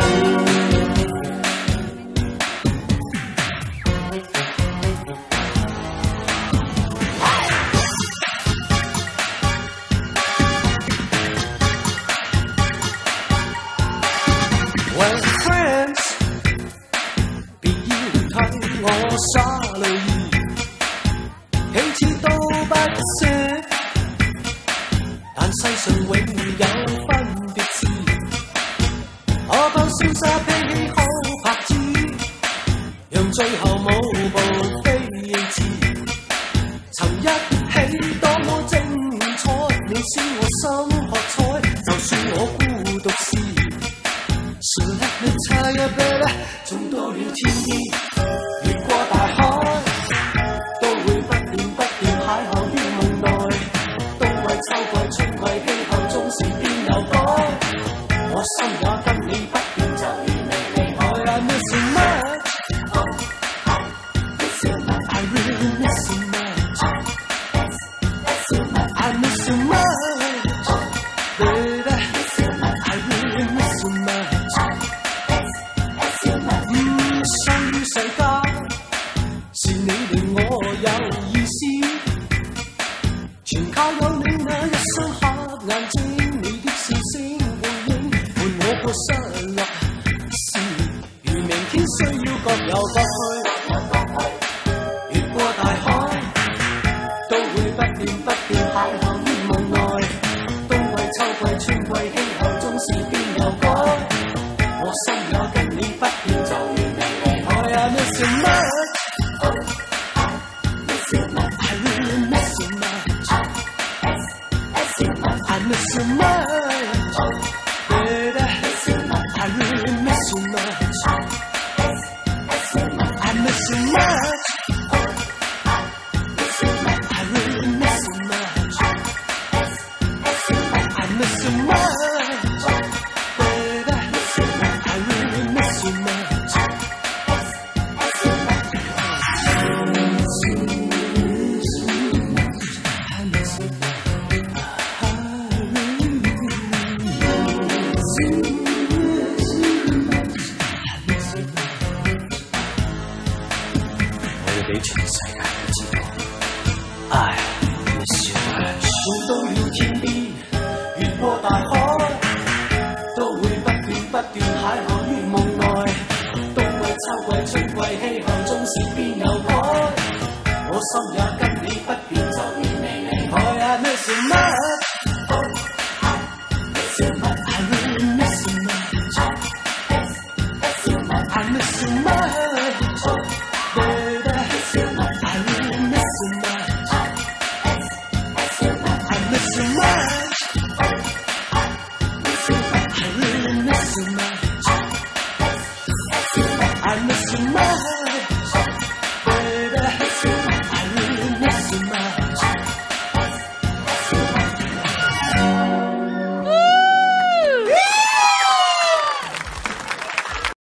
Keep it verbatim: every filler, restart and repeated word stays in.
Well friends， 別要睇我灑淚意，彼此都不捨，但世上永有分別字。我怕瀟灑披起好拍子，讓最後舞步非應字。曾一起多麼精彩，你使我心喝彩，就算我孤獨時。So let me tell you baby， 縱到了天邊，越過大海，都會不斷不斷邂逅於夢內。冬季、秋季、春季，氣候總是變又改，我心也跟你不變，就如你離開。I miss you much， I miss you much， I really miss you much， I miss you much，baby， I really miss you much。世間是你令我有意思，全靠有你那一雙黑眼睛，你的笑聲背影伴我過失落時，如明天需要各有各去，越過大海都會不斷不斷邂逅於夢內。冬季、秋季、春季，氣候總是變又改，我心也跟你不變，就如你離開。I miss you much， oh, I miss you much， I really miss you much， I miss you much， baby， I really miss you much， I miss you much， I really miss you much， I miss you much，baby， I really miss you much。俾全世界都知道，唉 ，miss you much。到到了天邊，越過大海，都會不斷不斷邂逅於夢內。冬季、秋季、春季，氣候總是變又改，我心也跟你不變，就如你離開。I miss you much。